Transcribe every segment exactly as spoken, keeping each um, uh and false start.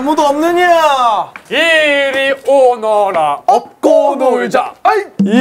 아무도 없느냐? 이리 오너라 업고 놀자. 아이 이리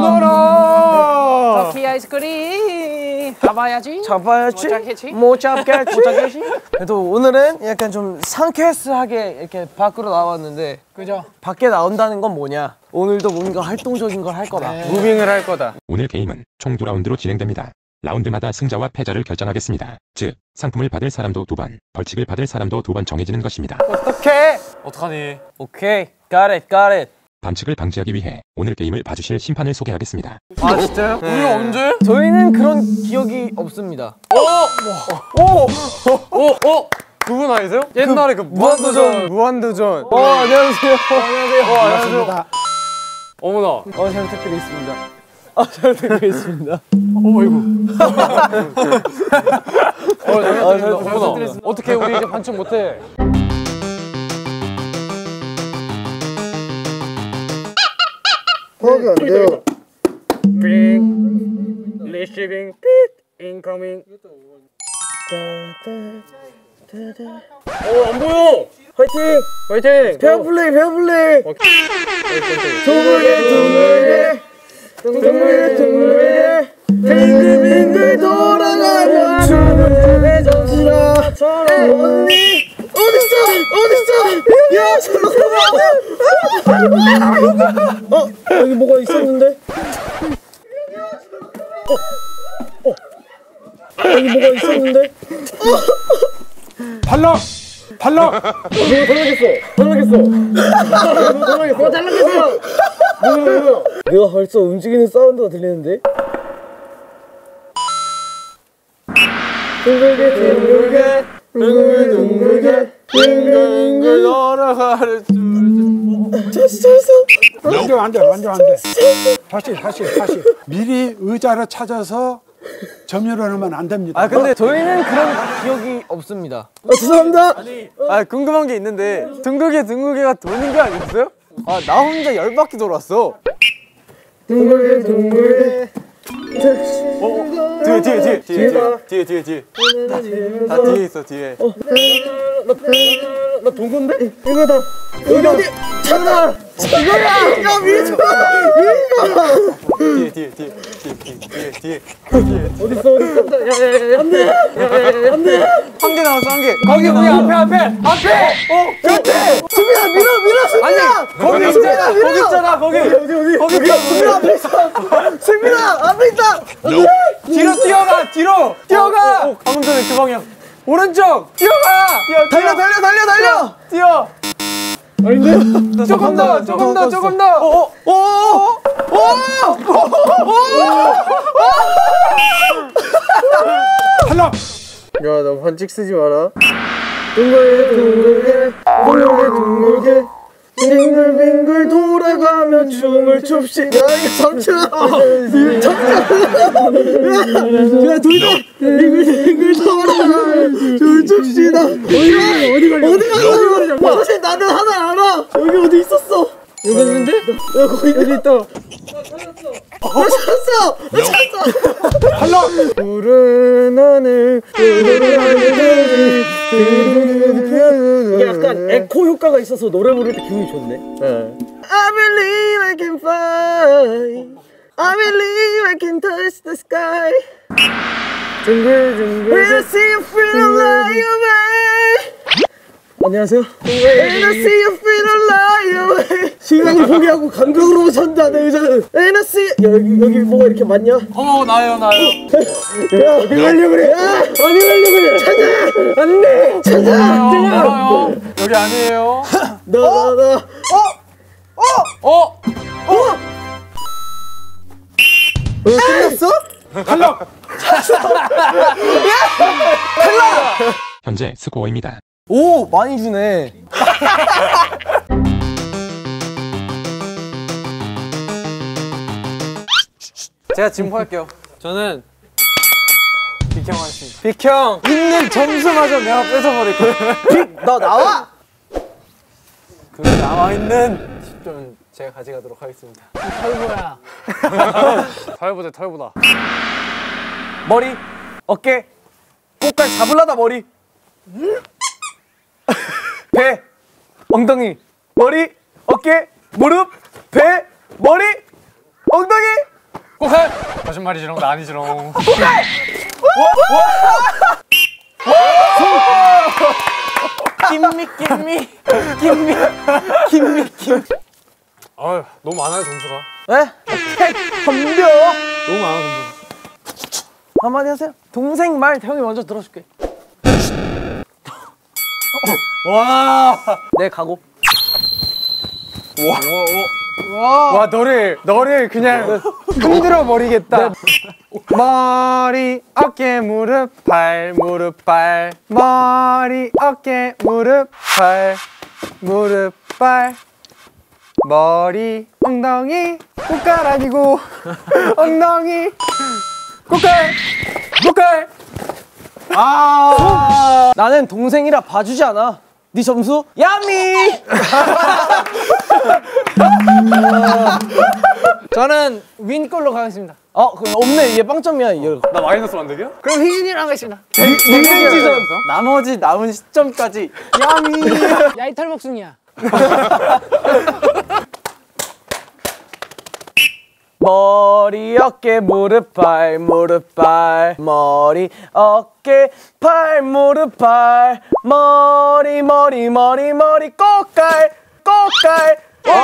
오너라. 터키 아이스크림 잡아야지. 잡아야지. 못 잡겠지? 못 잡겠지. 못 잡겠지. 그래도 오늘은 약간 좀 상쾌하게 이렇게 밖으로 나왔는데, 그죠? 밖에 나온다는 건 뭐냐? 오늘도 뭔가 활동적인 걸 할 거다. 네. 무빙을 할 거다. 오늘 게임은 총 두 라운드로 진행됩니다. 라운드마다 승자와 패자를 결정하겠습니다. 즉, 상품을 받을 사람도 두 번, 벌칙을 받을 사람도 두 번 정해지는 것입니다. 어떡해? 어떡하니? 오케이. Got it, got it. 반칙을 방지하기 위해 오늘 게임을 봐주실 심판을 소개하겠습니다. 아, 진짜요? 우리 언제? 저희는 그런 기억이 없습니다. 오! 오! 오! 오! 그분 아니세요? 옛날에 그 무한도전. 무한도전. 어, 안녕하세요. 안녕하세요. 어, 안녕하세요. 어머나. 어, 잘 부탁드리겠습니다. 아, 잘 부탁드리겠습니다. 어이구. 어, 아, 잘 어머나. 부탁드리겠습니다. 어떻게 우리 이제 반칙 못해? 허가 안 돼요. 리시빙 핏 인커밍. 어, 안 보여. 화이팅! 화이팅. 페어플레이, 페어플레이. 둥글게, 둥글게, 둥글게, 둥글게, 빙글빙글 돌아가면 춤을 정신아. 언니 어딨어? 어딨어? 야, 잠깐만. 어, 여기 뭐가 있었는데? 어, 어, 여기 뭐가 있었는데? 탈락! 탈락! 누가 탈락했어? 탈락했어! 누가 탈락했어? 누가 탈락했어? 뭐야, 뭐야? 내가 벌써 움직이는 사운드가 들리는데? 둥글게 둥글게 둥글게 둥글게 빙글빙글 돌아가는 됐어 됐어. 완전 안 돼, 완전 안 돼. 다시, 다시, 다시. 미리 의자를 찾아서 점유하면 안 됩니다. 아, 근데 저희는 그런 기억이 없습니다. 아, 죄송합니다. 아, 궁금한 게 있는데 둥글게 둥글게가 도는 게 아니었어요? 아, 나 혼자 열 바퀴 돌았어. 둥글게 둥글게. 어, 뒤에 뒤에 뒤에 뒤에 뒤에 뒤에 뒤에 다, 다 뒤에 있어 뒤에. 어, 나, 나 동건데? 이거다. 여기 어디? 찾아. 이거야. 야, 밀지 마. 밀지 마. 뒤에 뒤에 뒤에 뒤에 뒤에 뒤에 뒤에 어디 있어 어디 있어? 야야야 안돼. 야야야 안돼. 한 개 나왔어 한 개. 거기 우리 앞에 앞에 앞에. 어 그렇지. 수빈아 밀어 밀어 수빈아. 거기 있잖아 거기 있잖아 거기 어디 어디 거기 수빈아 앞에 있어. 수빈아 앞에 있다. 뒤로 뛰어가 뒤로 뛰어가. 방금 전에 그 방향. 오른쪽 뛰어가. 뛰어 달려 달려 달려 달려. 뛰어. 아닌데? 조금 더 조금 더 조금 더. 오 오 오 오. 탈락! 야, 너 반칙 쓰지 마라. 둥글게 둥글게 둥글게 둥글게 빙글빙글 돌아가며 춤을 춥시다. 야, 이거 잠시만. 잠시만. 야, 둘다 빙글빙글 돌아가며 춤을 춥시다. 어디 가? 어디 걸려? 어디 갔어? 사실 나는 하나 알아. 여기 어디 있었어? 여기 있는데? 야, 거기 여기 있다. 나 찾았어! 나 찾았어! 탈락! 푸른 하늘 약간 에코 효과가 있어서 노래 부를 때 기분이 좋네. I believe I can fly I believe I can touch the sky 둥글둥글 When I see you feel like away. 안녕하세요. When I see you feel like away. 시간을 포기하고 감각으로 전다 내 의자는. When I see 여기 여기 뭐가 이렇게 많냐? 어 나요 나요. 야, 어디 가려고 그래? 야, 어디 가려고 그래? 찾아! 안 돼! 찾아! 나요. 여기 아니에요. 나, 나, 나. 어? 어? 어? 어? 어, 끝났어? 탈락! 현재 스코어입니다. 오, 많이 주네. 제가 진포할게요. 저는 빅형 하겠습니다. 빅형 있는 점수마저 내가 뺏어버릴 거야. 빅, 너 나와! 그 남아있는 십 점은 제가 가져가도록 하겠습니다. 털보야. 털보다 털보다. 머리, 어깨, 꽃갈 잡을라다 머리. 배, 엉덩이, 머리, 어깨, 무릎, 배, 머리, 엉덩이. 꼬깔. 거짓말이지롱 나 아니지롱. 꼬깔. 김미 김미 김미 김미 김. 아 너무 많아요 점수가. 에? 덤벼. 너무 많아 점수가. 한마디 하세요. 동생 말 형이 먼저 들어줄게. 와. 내 각오. 와. 와 너를 너를 그냥 흔들어 버리겠다. 머리 어깨 무릎 발 무릎 발 머리 어깨 무릎 발 무릎 발 머리 엉덩이 꽃갈 아니고 엉덩이 꽃갈 꽃갈. 아 나는 동생이라 봐주지 않아. 네 점수 야미. 저는 윈 걸로 가겠습니다. 어 그럼 없네. 얘 빵점이야. 얘. 나 마이너스 만들게요? 그럼 희진이랑 하겠습니다. 리벤지전. 나머지 남은 시점까지 야미. 야 이 털먹순이야. 머리 어깨 무릎 발 무릎 발 머리 어깨 발 무릎 발 머리 머리 머리 머리 꽃갈 꽃갈.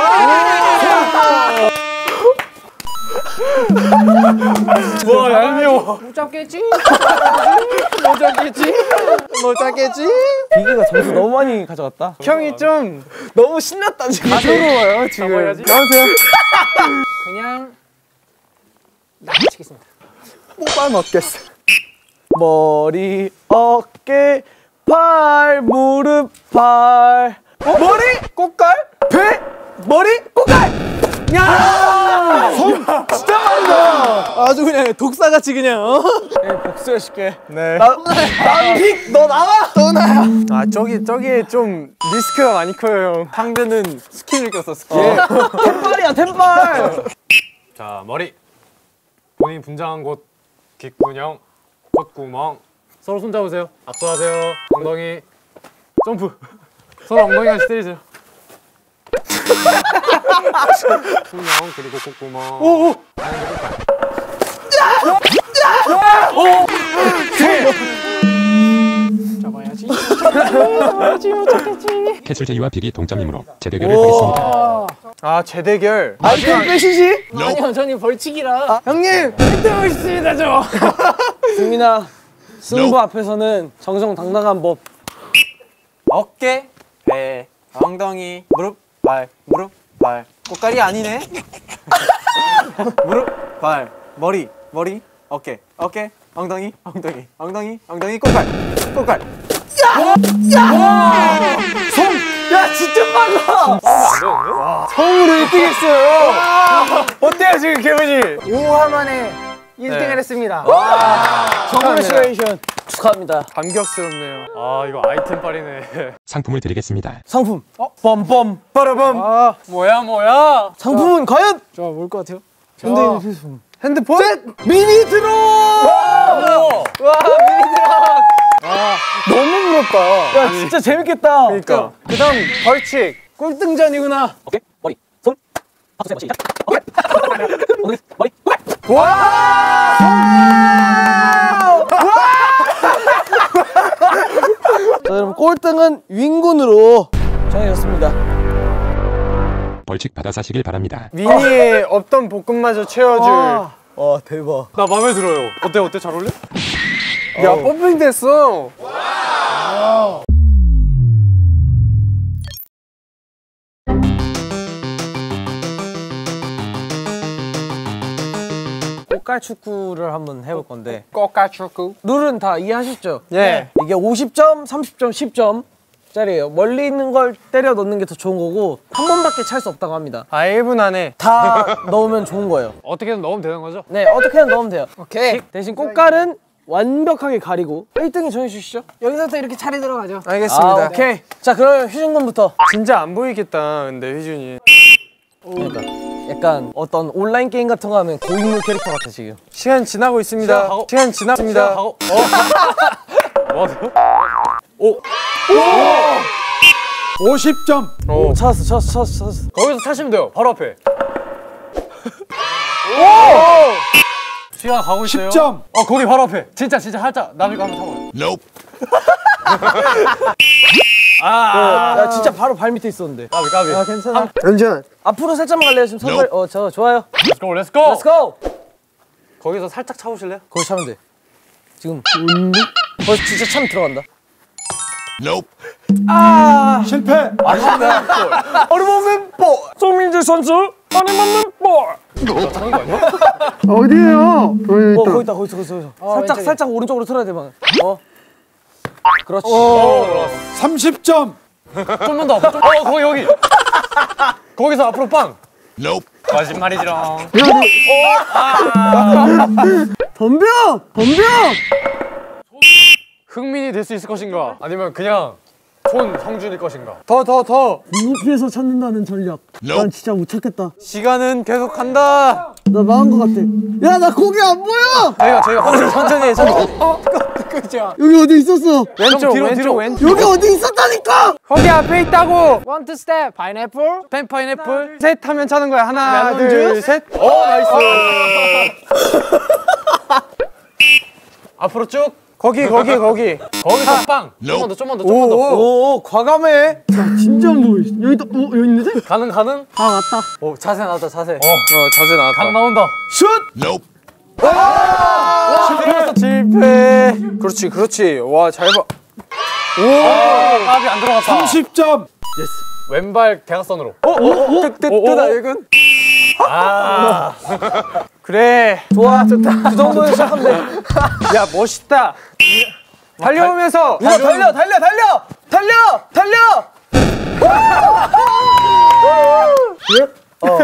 와 얄미워. 못 잡겠지? 못 잡겠지? 못 잡겠지? 비기가 점수 너무 많이 가져갔다. 형이 좀 너무 신났다 지금. 가벼워요 지금. 나오세요. 그냥 나가치겠습니다. 뽑아 먹겠어. 머리 어깨 발 무릎 발 어? 머리 꽃갈 배 머리 꽃갈. 야! 손 진짜 많다. 아주 그냥 독사같이 그냥. 어? 네, 복수해줄게. 네. 나픽 너 나와. 너 나야. 아 저기 저기 좀 리스크가 많이 커요 형. 상대는 스킨을 꼈어 스킨. 템빨이야 템빨. 자 머리 본인 분장한 곳 귓구녕 콧구멍 서로 손잡으세요. 악수하세요. 엉덩이 점프. 서로 엉덩이 같이 때리세요. 구녕 그리고 콧구멍. 오오. 잡아야지. 잡아야지. 못 잡겠지. 캐슬제이와 빅이 동점이므로 재대결을 하겠습니다. 아 재대결. 아이템 빼시지. 아니요, 저는 벌칙이라. 형님 일 등 있습니다 저. 승민아 승부 앞에서는 정정당당한 법. 어깨, 배, 엉덩이, 무릎, 발, 무릎, 발. 꽃갈이 아니네. 무릎, 발, 머리, 머리, 어깨, 어깨, 엉덩이, 엉덩이, 엉덩이, 엉덩이, 꽃갈, 꽃갈. 야 진짜 빨라. 처음으로 일 등 했어요. 어때요 지금 기분이? 오 화 만에 일 등을 네. 했습니다. 컨그레츄레이션 축하합니다. 감격스럽네요. 아 이거 아이템 빨이네. 상품을 드리겠습니다. 상품. 어? 뻔뻔. 빠라밤. 아 뭐야 뭐야? 상품은 과연 저 뭘 것 같아요? 현대인의 필수품. 핸드폰? 미니 드론. 와 미니 드론. 너무 부럽다. 야 진짜 재밌겠다. 그러니까. 그다음 벌칙. 꼴등전이구나. 어깨, 머리, 손. 박수 세 번씩. 어깨, 엉덩이, 머리, 꽃갈. 와! 자 여러분 꼴등은 윙군으로 정해졌습니다. 벌칙 받아 사시길 바랍니다. 미니에 없던 볶음마저 채워줄. 와, 와 대박. 나 마음에 들어요. 어때 어때 잘 어울려? 야 펌핑 됐어. 꽃갈 축구를 한번 해볼 건데 꽃갈 축구. 룰은 다 이해하셨죠? 예. 이게 오십 점, 삼십 점, 십 점짜리예요. 멀리 있는 걸 때려 넣는 게 더 좋은 거고 한 번밖에 찰 수 없다고 합니다. 아 일 분 안에 다 넣으면 좋은 거예요. 어떻게든 넣으면 되는 거죠? 네, 어떻게든 넣으면 돼요. 오케이. 대신 꽃갈은 완벽하게 가리고 일 등이 정해주시죠. 여기서부터 이렇게 차례 들어가죠. 알겠습니다. 아, 오케이. 자, 그러면 휴준 군부터. 진짜 안 보이겠다. 근데 휘준이. 그러니까 약간 어떤 온라인 게임 같은 거 하면 고인물 캐릭터 같아 지금. 시간 지나고 있습니다. 시작하고. 시간 지났습니다. 시작하고. 뭐 하세요? 오. 오. 오십 점. 오, 찾았어, 찾았어, 찾았어, 찾았어. 거기서 차시면 돼요. 바로 앞에. 오! 시간 가고 있어요. 십 점. 어, 거기 바로 앞에. 진짜 진짜 살짝 남이가 한번 타봐요. Nope. 아, 야, 진짜 바로 발 밑에 있었는데. 까비 까비. 아, 괜찮아. 연준, 앞으로 살짝만 갈래요? 지금 선발. 어, 저 좋아요. Let's go, let's go. Let's go. 거기서 살짝 차보실래요? 거기 차면 돼. 지금. 벌써 진짜 참 들어간다. Nope. 실패. 어림없는 볼. 송민재 선수 안에 맞는 볼. 차는 거 아니야? 어디에요? 어, 거기 있다, 거기 있어, 거기 있어. 살짝, 왼쪽에. 살짝 오른쪽으로 틀어야 돼, 막. 어. 그렇지. 삼십 점. 좀만 더. 앞으로. 어, 거기 여기. 거기서 앞으로 빵. Nope. 거짓말이지롱. 덤벼! 덤벼! 흥민이 될 수 있을 것인가? 아니면 그냥 손성준일 것인가? 더 더 더. 눈앞에서 찾는다는 전략. Nope. 난 진짜 못 찾겠다. 시간은 계속 간다. 나 망한 것 같아. 야, 나 고개 안 보여! 저희가 저희가 천천히 해, 천천히. 여기 어디 있었어? 왼쪽 뒤로 뒤로 왼쪽. 여기 어디 있었다니까! 거기 앞에 있다고. One to step. 파인애플. 펜 파인애플. 셋 하면 차는 거야. 하나, 레몬 둘, 주스? 셋. 오, 나이스. 앞으로 쭉. 거기, 거기, 거기. 거기서 빵. 좀만 더, 좀만 더, 좀만 더. 오, 오, 과감해. 진짜 안 보여. 여기다, 어, 여기 있는데? 가능 가능. 아, 맞다. 오, 자세 나왔다, 자세. 어, 자세 나왔다. 각 나온다. Nope. 실패했어. 실패. 그렇지, 그렇지. 와, 잘 봐. 오, 까비 안 들어갔다. 삼십 점. 왼발 대각선으로. 어, 어, 끝, 끝, 끝, 이건. 아, 그래. 좋아, 좋다. 그 정도는 시작하면 돼. 야, 멋있다. 달려오면서. 야, 달려, 달려, 달려! 달려! 달려! 어.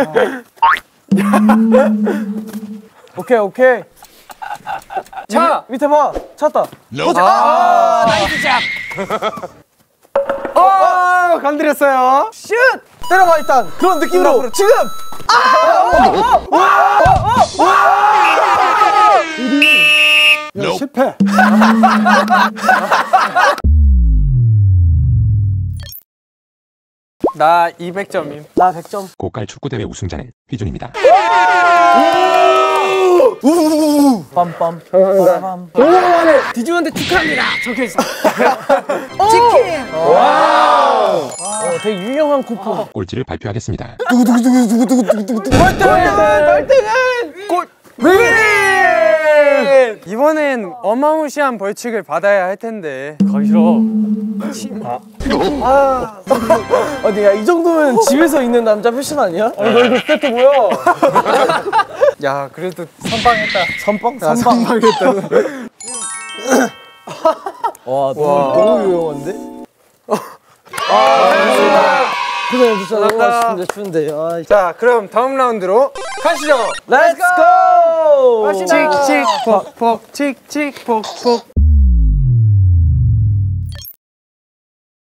오케이, 오케이. 차! 밑에 봐. 찾았다. Nope. 아, 나이스 샷! 어, 건드렸어요. 슛! 때려봐, 일단. 그런 느낌으로. 지금! 야, 실패. 나 이백 점임. 나 백 점. 고깔 축구대회 우승자는 휘준입니다. 빰빰. 빰빰. 디즈니한테 축하합니다. 적혀있어. 치킨! 와우! 어, 되게 유명한 쿠폰. 꼴찌를 발표하겠습니다. 꼴등은 골 윈! 이번엔 어마무시한 벌칙을 받아야 할 텐데. 가기 싫어. 어디, 야, 이 정도면 집에서 있는 남자 패션 아니야? 어, 너 이거 스태트 뭐야? 야, 그래도 선방했다. 선빵? 선빵 하겠다. 와, 너무, 너무 유용한데? 아, 고생해주셨어. 너무 맛있는데, 추운데. 아, 자, 그럼 다음 라운드로 가시죠. 렛츠 고! 칙칙 폭폭 칙칙 폭폭